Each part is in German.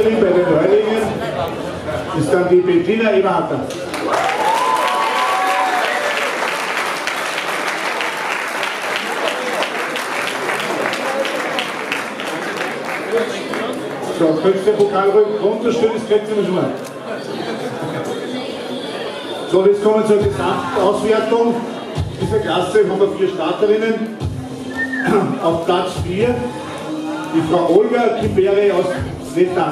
Siegerin bei den Neulingen ist dann die Bettina Eberharter. So, könntest du den Pokal ruhig runterstellen, das kriegt ihr schon mal. So, jetzt kommen wir zur Gesamtauswertung dieser Klasse. Haben wir 4 Starterinnen. Auf Platz 4 die Frau Olga Kibere aus Lettland.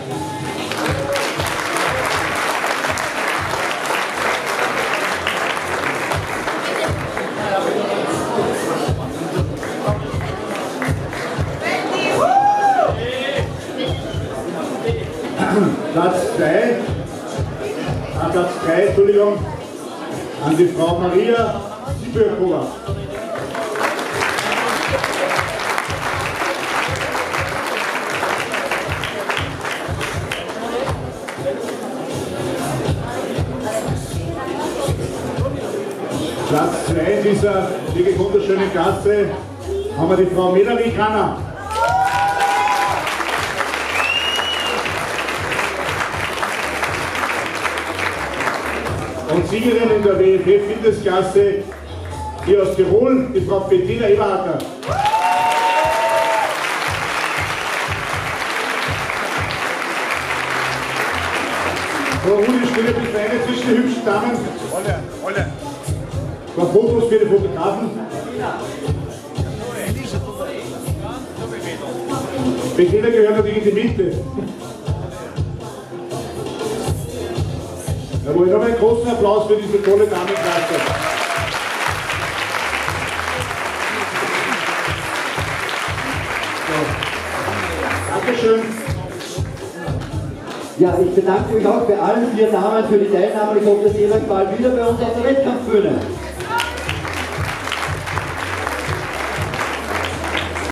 Platz 3, Entschuldigung, an die Frau Maria Sibirkova. Platz 2 in dieser wirklich wunderschönen Klasse haben wir die Frau Melanie Kanner. Und Siegerin in der WFF-Fitnessklasse hier aus Tirol, die Frau Bettina Eberharter. So, Rudi, steht ein bisschen eine zwischen den hübschen Damen. Rolle. Noch Fotos für die Fotografen. Bettina gehört natürlich in die Mitte. Jawohl, noch einen großen Applaus für diese tolle Damenklasse. So. Dankeschön. Ja, ich bedanke mich auch bei allen 4 Damen für die Teilnahme. Ich hoffe, dass ihr euch bald wieder bei uns auf der Wettkampfbühne.